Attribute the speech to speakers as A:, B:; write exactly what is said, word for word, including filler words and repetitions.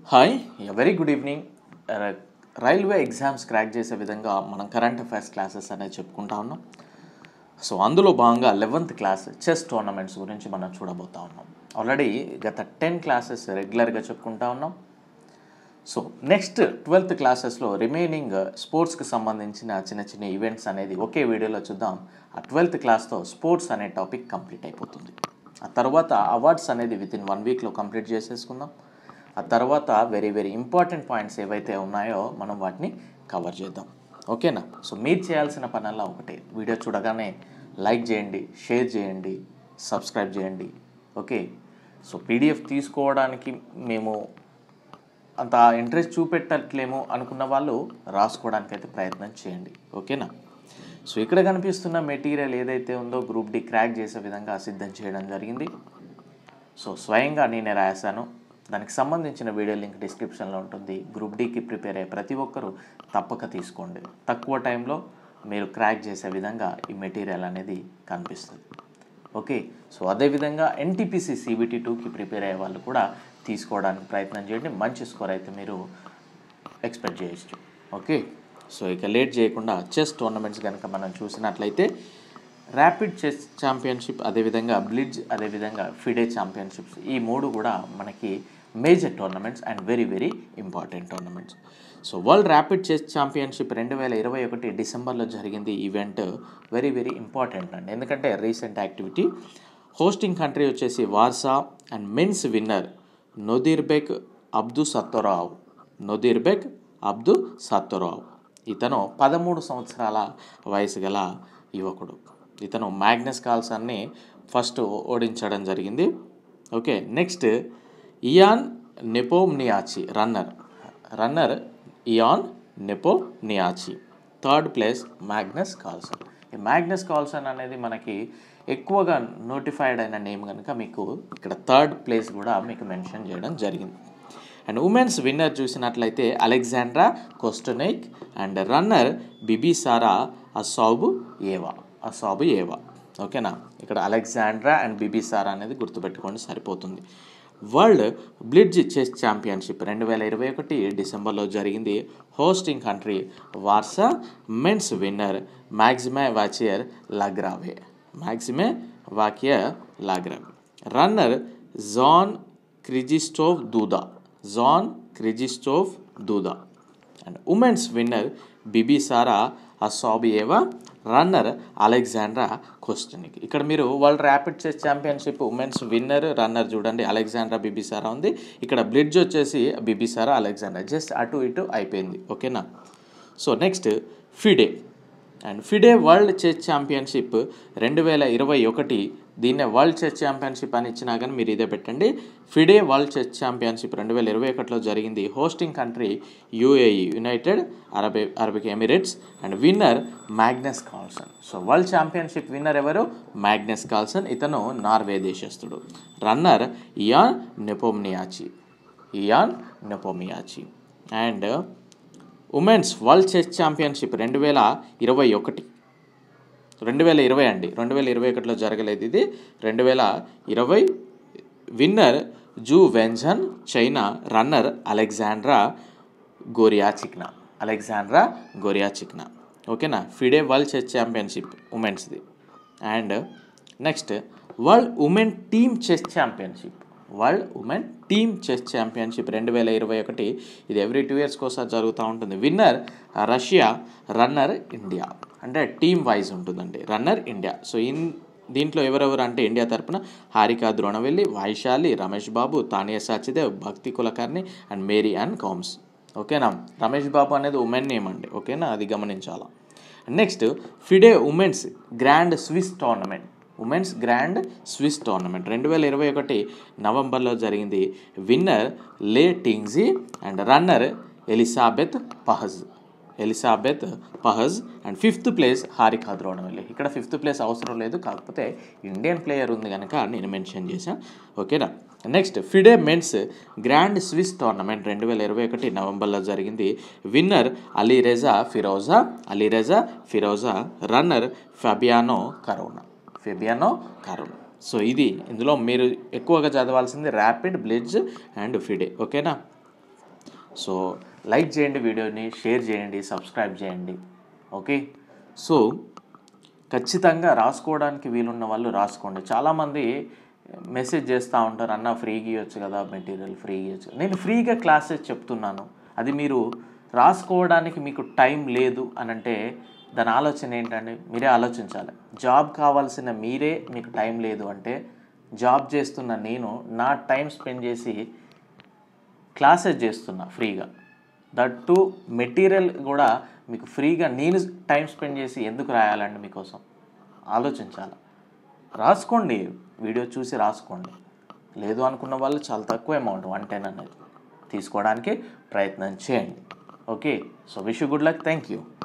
A: Hi very good evening. Railway exams crack చేసే విధంగా మనం కరెంట్ అఫైర్స్ క్లాసెస్ అనేది చెప్పుకుంటా ఉన్నాం. సో అందులో భాగంగా లెవెన్త్ క్లాస్ చెస్ టోర్నమెంట్స్ గురించి మనం చూడబోతా ఉన్నాం. ఆల్రెడీ గత టెన్ క్లాసెస్ రెగ్యులర్గా చెప్పుకుంటా ఉన్నాం. సో నెక్స్ట్ ట్వెల్త్ క్లాసెస్లో రిమైనింగ్ స్పోర్ట్స్కి సంబంధించిన చిన్న చిన్న ఈవెంట్స్ అనేది ఒకే వీడియోలో చూద్దాం. ఆ ట్వెల్త్ క్లాస్తో స్పోర్ట్స్ అనే టాపిక్ కంప్లీట్ అయిపోతుంది. ఆ తర్వాత అవార్డ్స్ అనేది విత్ ఇన్ వన్ వీక్లో కంప్లీట్ చేసేసుకుందాం. ఆ తర్వాత వెరీ వెరీ ఇంపార్టెంట్ పాయింట్స్ ఏవైతే ఉన్నాయో మనం వాటిని కవర్ చేద్దాం. ఓకేనా? సో మీరు చేయాల్సిన పనల్లా ఒకటే, వీడియో చూడగానే లైక్ చేయండి, షేర్ చేయండి, సబ్స్క్రైబ్ చేయండి. ఓకే. సో పీడిఎఫ్ తీసుకోవడానికి మేము అంత ఇంట్రెస్ట్ చూపెట్టట్లేము అనుకున్న వాళ్ళు రాసుకోవడానికి అయితే ప్రయత్నం చేయండి. ఓకేనా? సో ఇక్కడ కనిపిస్తున్న మెటీరియల్ ఏదైతే ఉందో గ్రూప్ డి క్రాక్ చేసే విధంగా సిద్ధం చేయడం జరిగింది. సో స్వయంగా నేనే రాశాను. దానికి సంబంధించిన వీడియో లింక్ డిస్క్రిప్షన్లో ఉంటుంది. గ్రూప్ డికి ప్రిపేర్ అయ్యే ప్రతి ఒక్కరూ తప్పక తీసుకోండి. తక్కువ టైంలో మీరు క్రాక్ చేసే విధంగా ఈ మెటీరియల్ అనేది కనిపిస్తుంది. ఓకే. సో అదేవిధంగా ఎన్టీపీసీ సిబిటీ టూకి ప్రిపేర్ అయ్యే వాళ్ళు కూడా తీసుకోవడానికి ప్రయత్నం చేయండి. మంచి స్కోర్ అయితే మీరు ఎక్స్పెక్ట్ చేయొచ్చు. ఓకే. సో ఇక లేట్ చేయకుండా చెస్ టోర్నమెంట్స్ కనుక మనం చూసినట్లయితే ర్యాపిడ్ చెస్ ఛాంపియన్షిప్, అదేవిధంగా బ్లిట్జ్, అదేవిధంగా ఫిడే ఛాంపియన్షిప్స్, ఈ మూడు కూడా మనకి major tournaments and very very important tournaments. So world rapid chess championship రెండు వేల ఇరవై ఒకటి డిసెంబర్లో జరిగింది. ఈవెంట్ వెరీ వెరీ ఇంపార్టెంట్ అండి, ఎందుకంటే రీసెంట్ యాక్టివిటీ. హోస్టింగ్ కంట్రీ వచ్చేసి Warsaw and men's winner Nodirbek Abdusattorov Nodirbek Abdusattorov ఇతను పదమూడు సంవత్సరాల వయసు గల యువకుడు. ఇతను మ్యాగ్నస్ కార్ల్సన్ని ఫస్ట్ ఓడించడం జరిగింది. Okay. Next Ian Nepomniachtchi runner runner Ian Nepomniachtchi third place Magnus Carlsen. ఈ మ్యాగ్నస్ కార్ల్సన్ అనేది మనకి ఎక్కువగా నోటిఫైడ్ అయిన నేమ్ కనుక మీకు ఇక్కడ థర్డ్ ప్లేస్ కూడా మీకు మెన్షన్ చేయడం జరిగింది. అండ్ ఉమెన్స్ విన్నర్ చూసినట్లయితే Alexandra Kosteniuk and runner Bibisara Assaubayeva అసాబు ఏవా ఓకేనా? ఇక్కడ అలెగ్జాండ్రా అండ్ బిబిసారా అనేది గుర్తుపెట్టుకోండి, సరిపోతుంది. వరల్డ్ బ్లిట్జ్ చెస్ ఛాంపియన్షిప్ రెండు వేల ఇరవై ఒకటి డిసెంబర్లో జరిగింది. Hosting country Warsaw. Men's winner Maxime Vachier Lagrave Maxime Vachier Lagrave runner Jan Krzysztof Duda Jan Krzysztof Duda and women's winner Bibisara Assaubayeva runner Alexandra Kosteniuk. ఇక్కడ మీరు world rapid chess championship women's winner runner చూడండి, Alexandra Bibisara ఉంది. ఇక్కడ blitz వచ్చేసి Bimbisara Alexandra, just అటు ఇటు అయిపోయింది. ఓకేనా? So next FIDE and FIDE world chess championship రెండు వేల ఇరవై ఒకటి దీన్నే వరల్డ్ చెస్ ఛాంపియన్షిప్ అని ఇచ్చినా కానీ మీరు ఇదే పెట్టండి. ఫిడే వరల్డ్ చెస్ ఛాంపియన్షిప్ రెండు వేల ఇరవై ఒకటిలో జరిగింది. Hosting country UAE United Arab Arabic Emirates and winner Magnus Carlsen. So world championship winner ఎవరు? Magnus Carlsen. ఇతను నార్వే దేశస్థుడు. Runner Ian Nepomniachtchi Ian Nepomniachtchi and women's world chess championship రెండు వేల ఇరవై ఒకటి రెండు వేల ఇరవై అండి రెండు వేల ఇరవై ఒకటిలో జరగలేదు ఇది, రెండు వేల ఇరవై winner Ju Wenjun China. Runner Alexandra Goryachkina Alexandra Goryachkina ఓకేనా? ఫిడే వరల్డ్ చెస్ ఛాంపియన్షిప్ ఉమెన్స్ది. And next world women team chess championship world women team chess championship రెండు వేల ఇరవై ఒకటి ఇది ఎవ్రీ టూ ఇయర్స్కి ఒకసారి జరుగుతూ ఉంటుంది. Winner Russia, runner India. అంటే టీమ్ వైజ్ ఉంటుందండి, రన్నర్ ఇండియా. సో ఇన్ దీంట్లో ఎవరెవరు అంటే ఇండియా తరపున హారికా ద్రోణవెల్లి, వైశాలి, రమేష్ బాబు, తానియా సాచిదేవ్, భక్తి కులకర్ణి అండ్ మేరీ అండ్ కామ్స్. ఓకేనా? రమేష్ బాబు అనేది ఉమెన్ నేమ్ అండి. ఓకేనా? అది గమనించాలా. Next FIDE women's grand Swiss tournament women's grand Swiss tournament రెండు వేల ఇరవై ఒకటి నవంబర్లో జరిగింది. Winner Lei Tingjie and runner Elisabeth Paehtz Elisabeth Paehtz and fifth place Harika Dronavalli. ఇక్కడ ఫిఫ్త్ ప్లేస్ అవసరం లేదు, కాకపోతే ఇండియన్ ప్లేయర్ ఉంది కనుక నేను మెన్షన్ చేశాను. ఓకేనా? Next FIDE men's grand Swiss tournament రెండు వేల ఇరవై ఒకటి నవంబర్లో జరిగింది. Winner Alireza Firouzja Alireza Firouzja runner Fabiano Caruana Fabiano Caruana. So ఇది ఇందులో మీరు ఎక్కువగా చదవాల్సింది ర్యాపిడ్, బ్లిట్జ్ అండ్ ఫిడే. ఓకేనా? సో లైక్ చేయండి, వీడియోని షేర్ చేయండి, సబ్స్క్రైబ్ చేయండి. ఓకే, సో ఖచ్చితంగా రాసుకోవడానికి వీలున్న వాళ్ళు రాసుకోండి. చాలామంది మెసేజ్ చేస్తూ ఉంటారు, అన్న ఫ్రీగా ఇవ్వచ్చు కదా మెటీరియల్, ఫ్రీగా ఇవ్వచ్చు. నేను ఫ్రీగా క్లాసెస్ చెప్తున్నాను, అది మీరు రాసుకోవడానికి మీకు టైం లేదు అని అంటే దాని ఆలోచన ఏంటండి? మీరే ఆలోచించాలి. జాబ్ కావాల్సిన మీరే మీకు టైం లేదు అంటే, జాబ్ చేస్తున్న నేను నా టైం స్పెండ్ చేసి క్లాసెస్ చేస్తున్నా ఫ్రీగా, దట్ టు మెటీరియల్ కూడా మీకు ఫ్రీగా నేను టైం స్పెండ్ చేసి ఎందుకు రాయాలండి మీకోసం? ఆలోచించాలి. రాసుకోండి, వీడియో చూసి రాసుకోండి. లేదు అనుకున్న వాళ్ళు చాలా తక్కువ అమౌంట్ వన్ టెన్ అనేది తీసుకోవడానికి ప్రయత్నం చేయండి. Okay, so wish you good luck. Thank you.